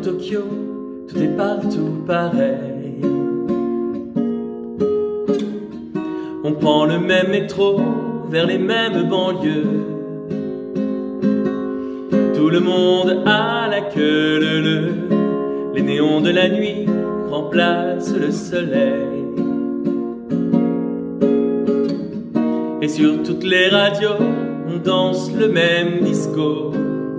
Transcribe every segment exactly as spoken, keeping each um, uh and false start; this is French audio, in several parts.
Tokyo, tout est partout pareil. On prend le même métro vers les mêmes banlieues. Tout le monde a la queue leu-leu. Les néons de la nuit remplacent le soleil. Et sur toutes les radios, on danse le même disco.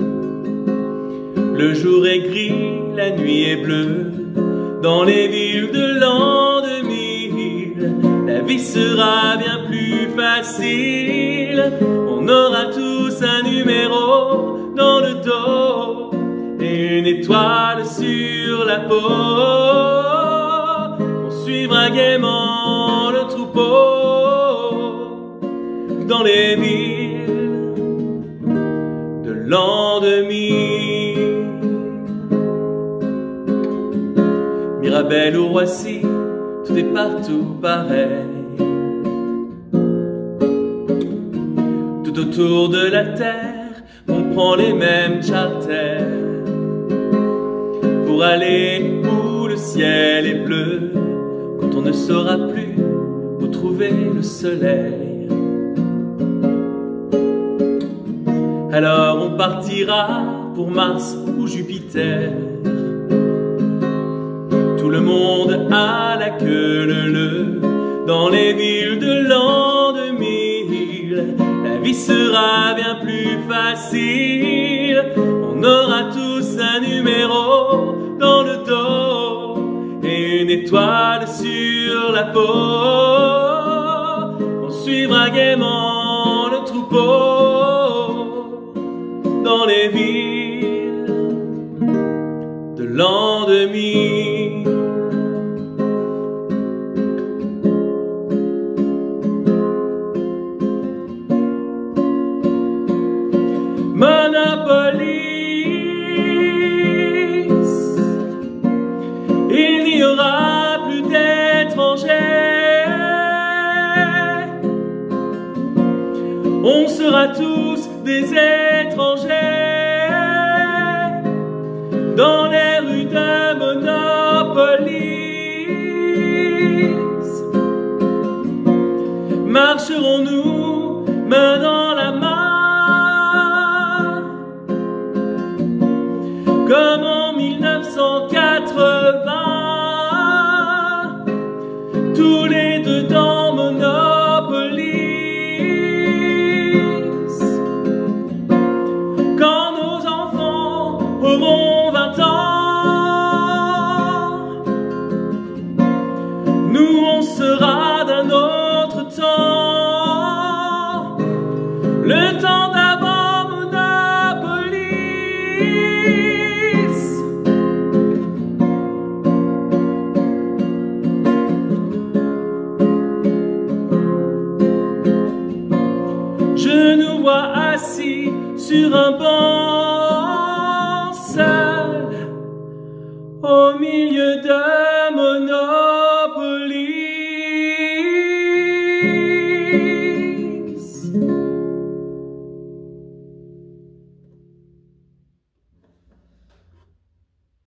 Le jour est gris, la nuit est bleue. Dans les villes de l'an deux mille, la vie sera bien plus facile. On aura tous un numéro dans le dos et une étoile sur la peau. On suivra gaiement le troupeau dans les villes de l'an deux mille. Mirabel ou Roissy, tout est partout pareil. Tout autour de la terre, on prend les mêmes charters pour aller où le ciel est bleu, quand on ne saura plus où trouver le soleil. Alors on partira pour Mars ou Jupiter. Tout le monde a la queue leu-leu. Dans les villes de l'an deux mille, la vie sera bien plus facile. On aura tous un numéro dans le dos et une étoile sur la peau. On suivra gaiement le troupeau dans les villes de l'an deux mille. Monopolis, il n'y aura plus d'étrangers. On sera tous des étrangers dans les rues de Monopolis. Marcherons-nous main dans la main comme en mille neuf cent quatre-vingts, tous les deux dans Monopolis. Quand nos enfants auront vingt ans, nous on sera d'un autre temps, le temps d'avant Monopolis. Je nous vois assis sur un banc seul au milieu de Monopolis.